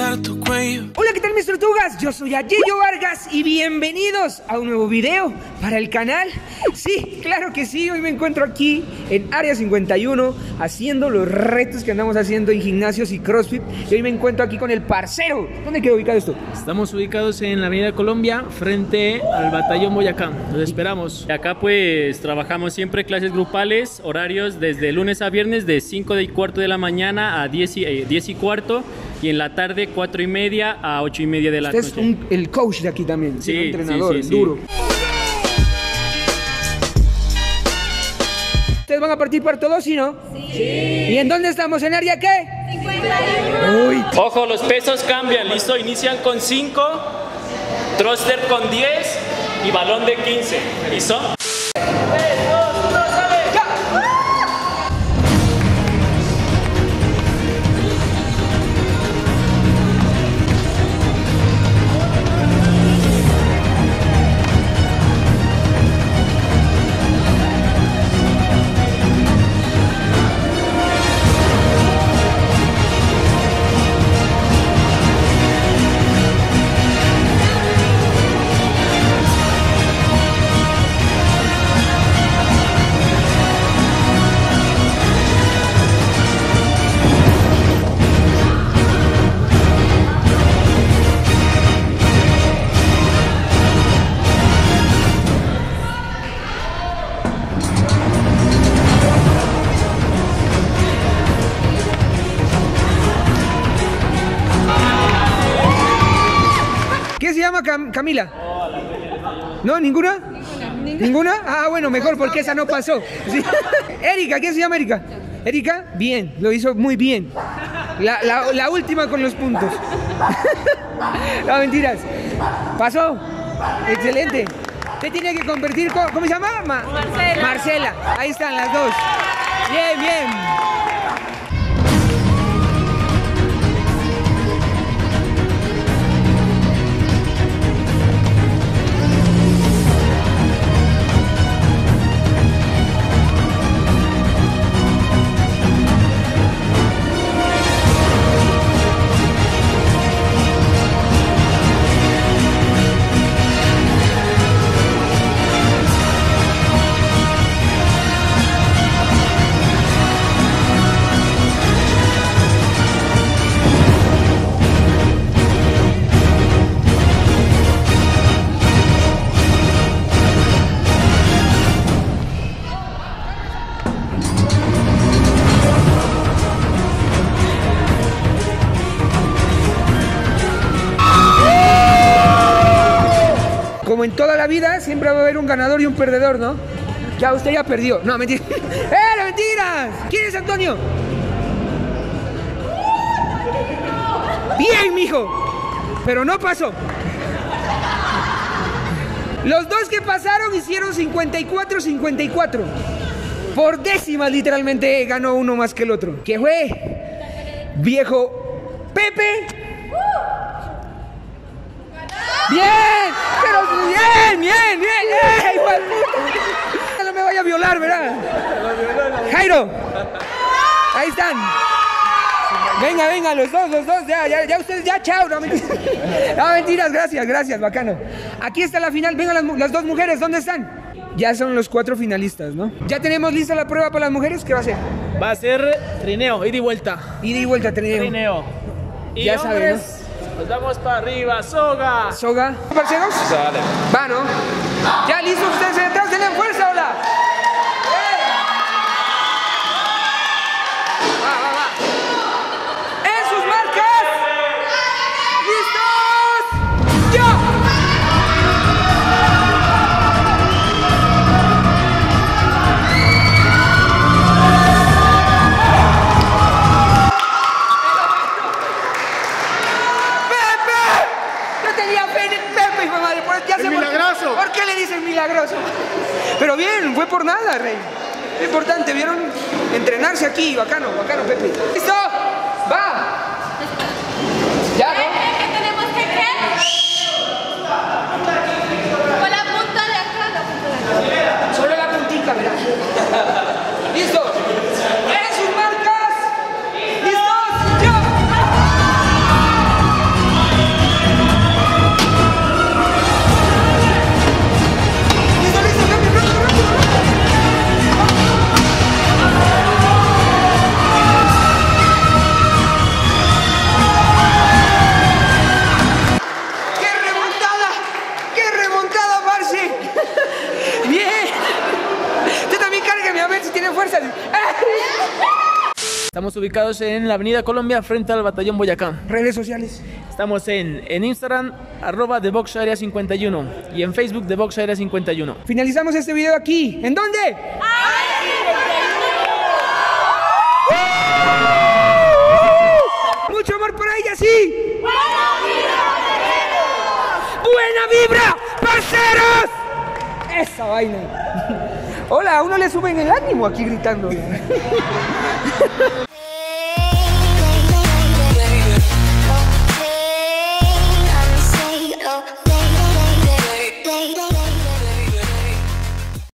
besar tu cuello. Hola, ¿qué tal mis tortugas? Yo soy Agillo Vargas y bienvenidos a un nuevo video para el canal. Sí, claro que sí, hoy me encuentro aquí en Área 51 haciendo los retos que andamos haciendo en gimnasios y CrossFit. Y hoy me encuentro aquí con el parcero. ¿Dónde quedó ubicado esto? Estamos ubicados en la Avenida Colombia, frente al Batallón Boyacá. Los esperamos. Acá pues trabajamos siempre clases grupales, horarios desde lunes a viernes de 5:15 de la mañana a 10:15 y en la tarde 4:30 a 8:30 de la noche. Usted es el coach de aquí también, sí, el entrenador, sí. duro. ¿Ustedes van a participar todos, sí, no? Sí. ¿Y en dónde estamos? ¿En área qué? 51. Uy. Ojo, los pesos cambian, ¿listo? Inician con 5, thruster con 10 y balón de 15, ¿listo? ¿Qué se llama Camila? ¿No? ¿Ninguna? ¿Ninguna? Ah, bueno, mejor porque esa no pasó. Sí. Erika, ¿qué se llama Erika? Erika, bien, lo hizo muy bien. La última con los puntos. No, mentiras. Pasó. Excelente. Usted tiene que convertir con... ¿Cómo se llama? Marcela. Marcela. Ahí están las dos. Bien, bien. Como en toda la vida, siempre va a haber un ganador y un perdedor, ¿no? Ya, usted ya perdió. No, mentira. ¡No, mentiras! ¿Quién es Antonio? Bien, mijo. Pero no pasó. Los dos que pasaron hicieron 54-54. Por décimas, literalmente, ganó uno más que el otro. ¿Qué fue? Viejo Pepe. ¡Bien! ¡Pero bien! ¡Ey, igual! No me vaya a violar, ¿verdad? Jairo. Ahí están. Venga, los dos, ya ustedes, ya, chao. No, mentiras, gracias, bacano. Aquí está la final, vengan las dos mujeres, ¿dónde están? Ya son los 4 finalistas, ¿no? ¿Ya tenemos lista la prueba para las mujeres? ¿Qué va a ser? Va a ser trineo, ida y vuelta. Ida y vuelta, trineo. Y ya saben, ¿no? Nos vamos para arriba, soga. ¿Soga? ¿Parceros? Dale. Va, ¿no? Ya listos ustedes detrás, denle fuerza, hola. Va. En sus marcas. ¡Listos! ¡Ya! Milagroso. ¿Por qué le dicen milagroso? Pero bien, fue por nada, rey. Lo importante, ¿vieron? Entrenarse aquí, bacano, Pepe. ¿Listo? ¡Va! ¿Ya, no? ¿Qué tenemos que hacer? Con la punta de acá, Solo la puntita, ¿verdad? ¿Listo? ¡En sus marcas! ¡Listos! ¡Ya! así. Estamos ubicados en la Avenida Colombia frente al Batallón Boyacá. Redes sociales. Estamos en Instagram, @TheBoxArea51 y en Facebook TheBoxArea51. Finalizamos este video aquí. ¿En dónde? Mucho amor por ella, sí. ¡Buena vibra, parceros! Esa vaina. Hola, a uno le suben el ánimo aquí gritando.